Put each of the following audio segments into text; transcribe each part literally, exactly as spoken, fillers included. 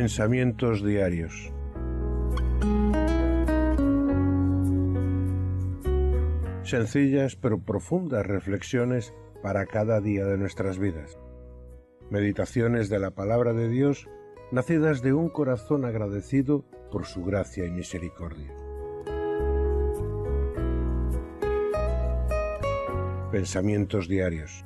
Pensamientos diarios. Sencillas pero profundas reflexiones para cada día de nuestras vidas. Meditaciones de la palabra de Dios, nacidas de un corazón agradecido por su gracia y misericordia. Pensamientos diarios.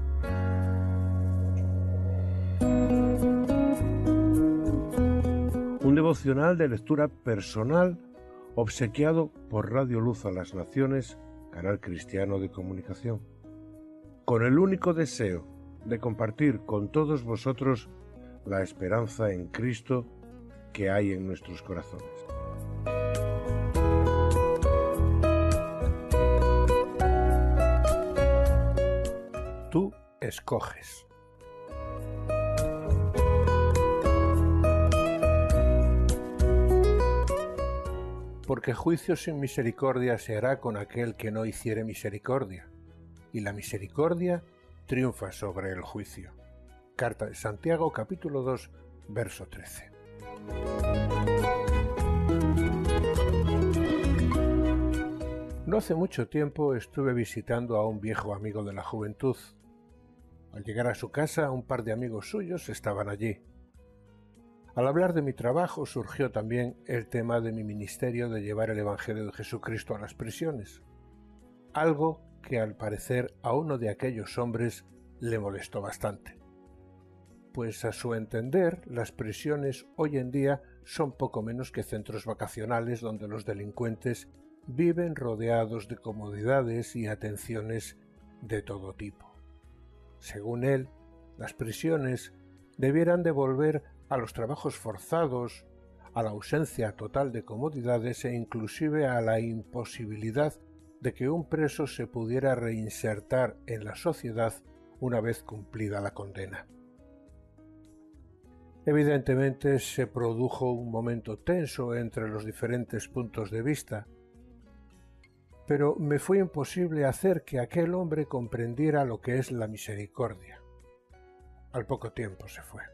Un devocional de lectura personal obsequiado por Radio Luz a las Naciones, canal cristiano de comunicación, con el único deseo de compartir con todos vosotros la esperanza en Cristo que hay en nuestros corazones. Tú escoges. Porque juicio sin misericordia se hará con aquel que no hiciere misericordia, y la misericordia triunfa sobre el juicio. Carta de Santiago, capítulo dos, verso trece. No hace mucho tiempo estuve visitando a un viejo amigo de la juventud. Al llegar a su casa, un par de amigos suyos estaban allí. Al hablar de mi trabajo surgió también el tema de mi ministerio de llevar el Evangelio de Jesucristo a las prisiones, algo que al parecer a uno de aquellos hombres le molestó bastante, pues a su entender las prisiones hoy en día son poco menos que centros vacacionales donde los delincuentes viven rodeados de comodidades y atenciones de todo tipo. Según él, las prisiones debieran devolver a los trabajos forzados, a la ausencia total de comodidades e inclusive a la imposibilidad de que un preso se pudiera reinsertar en la sociedad una vez cumplida la condena. Evidentemente se produjo un momento tenso entre los diferentes puntos de vista, pero me fue imposible hacer que aquel hombre comprendiera lo que es la misericordia. Al poco tiempo se fue.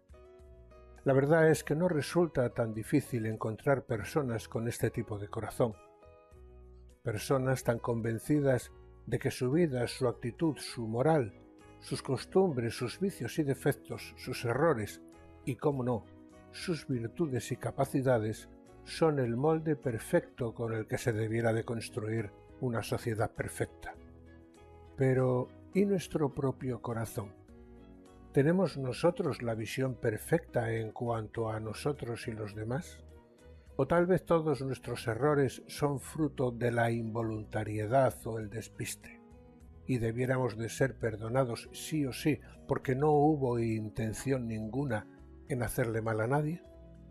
La verdad es que no resulta tan difícil encontrar personas con este tipo de corazón, personas tan convencidas de que su vida, su actitud, su moral, sus costumbres, sus vicios y defectos, sus errores y, cómo no, sus virtudes y capacidades son el molde perfecto con el que se debiera de construir una sociedad perfecta. Pero, ¿y nuestro propio corazón? ¿Tenemos nosotros la visión perfecta en cuanto a nosotros y los demás? ¿O tal vez todos nuestros errores son fruto de la involuntariedad o el despiste, y debiéramos de ser perdonados sí o sí porque no hubo intención ninguna en hacerle mal a nadie?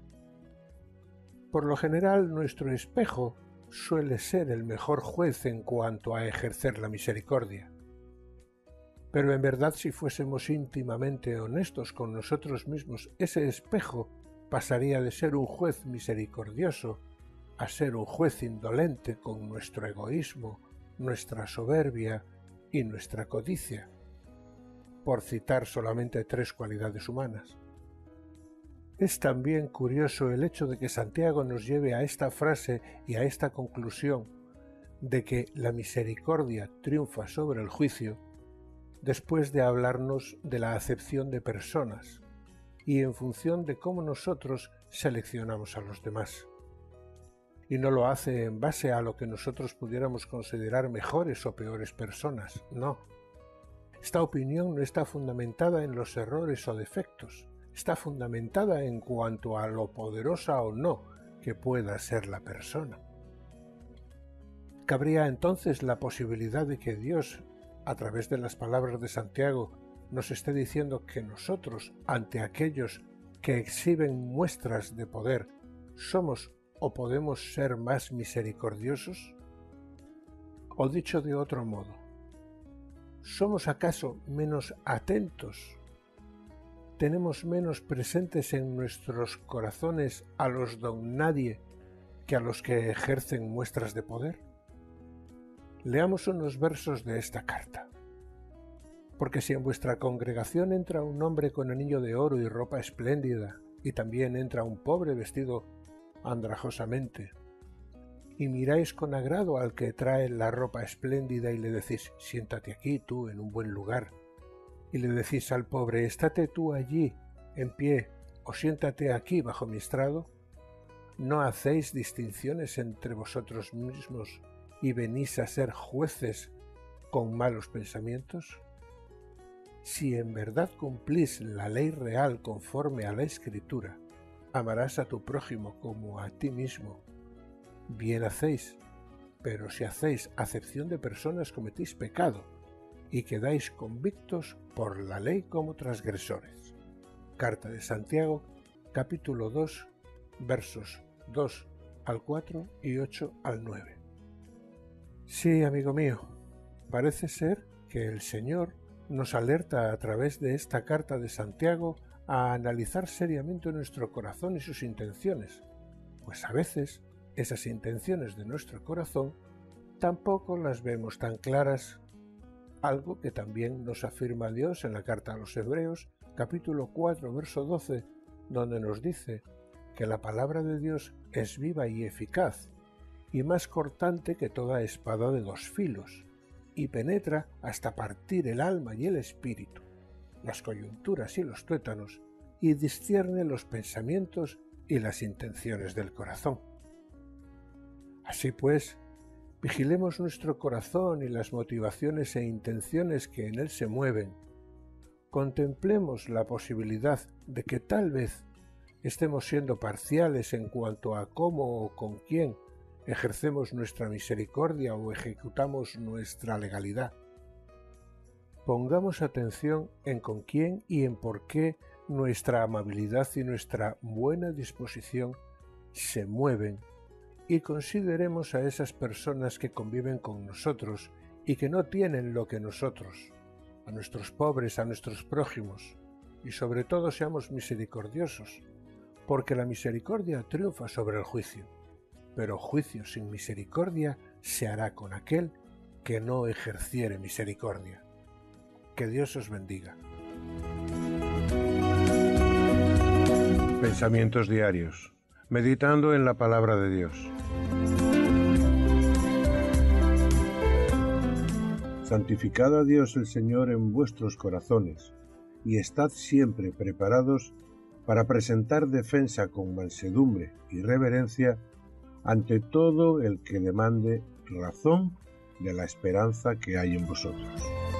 Por lo general, nuestro espejo suele ser el mejor juez en cuanto a ejercer la misericordia. Pero en verdad, si fuésemos íntimamente honestos con nosotros mismos, ese espejo pasaría de ser un juez misericordioso a ser un juez indolente con nuestro egoísmo, nuestra soberbia y nuestra codicia, por citar solamente tres cualidades humanas. Es también curioso el hecho de que Santiago nos lleve a esta frase y a esta conclusión de que la misericordia triunfa sobre el juicio, después de hablarnos de la acepción de personas y en función de cómo nosotros seleccionamos a los demás. Y no lo hace en base a lo que nosotros pudiéramos considerar mejores o peores personas, no. Esta opinión no está fundamentada en los errores o defectos, está fundamentada en cuanto a lo poderosa o no que pueda ser la persona. Cabría entonces la posibilidad de que Dios, a través de las palabras de Santiago, nos esté diciendo que nosotros, ante aquellos que exhiben muestras de poder, somos o podemos ser más misericordiosos? O dicho de otro modo, ¿somos acaso menos atentos? ¿Tenemos menos presentes en nuestros corazones a los don nadie que a los que ejercen muestras de poder? Leamos unos versos de esta carta. Porque si en vuestra congregación entra un hombre con anillo de oro y ropa espléndida, y también entra un pobre vestido andrajosamente, y miráis con agrado al que trae la ropa espléndida y le decís, siéntate aquí tú en un buen lugar, y le decís al pobre, estate tú allí en pie, o siéntate aquí bajo mi estrado, ¿no hacéis distinciones entre vosotros mismos y venís a ser jueces con malos pensamientos? Si en verdad cumplís la ley real conforme a la Escritura, amarás a tu prójimo como a ti mismo, bien hacéis, pero si hacéis acepción de personas cometís pecado y quedáis convictos por la ley como transgresores. Carta de Santiago, capítulo dos, versos dos al cuatro y ocho al nueve. Sí, amigo mío, parece ser que el Señor nos alerta a través de esta carta de Santiago a analizar seriamente nuestro corazón y sus intenciones, pues a veces esas intenciones de nuestro corazón tampoco las vemos tan claras, algo que también nos afirma Dios en la carta a los Hebreos, capítulo cuatro, verso doce, donde nos dice que la palabra de Dios es viva y eficaz, y más cortante que toda espada de dos filos, y penetra hasta partir el alma y el espíritu, las coyunturas y los tuétanos, y discierne los pensamientos y las intenciones del corazón. Así pues, vigilemos nuestro corazón y las motivaciones e intenciones que en él se mueven. Contemplemos la posibilidad de que tal vez estemos siendo parciales en cuanto a cómo o con quién ejercemos nuestra misericordia o ejecutamos nuestra legalidad. Pongamos atención en con quién y en por qué nuestra amabilidad y nuestra buena disposición se mueven, y consideremos a esas personas que conviven con nosotros y que no tienen lo que nosotros, a nuestros pobres, a nuestros prójimos, y sobre todo seamos misericordiosos, porque la misericordia triunfa sobre el juicio, pero juicio sin misericordia se hará con aquel que no ejerciere misericordia. Que Dios os bendiga. Pensamientos diarios, meditando en la palabra de Dios. Santificad a Dios el Señor en vuestros corazones, y estad siempre preparados para presentar defensa con mansedumbre y reverencia ante todo el que demande razón de la esperanza que hay en vosotros.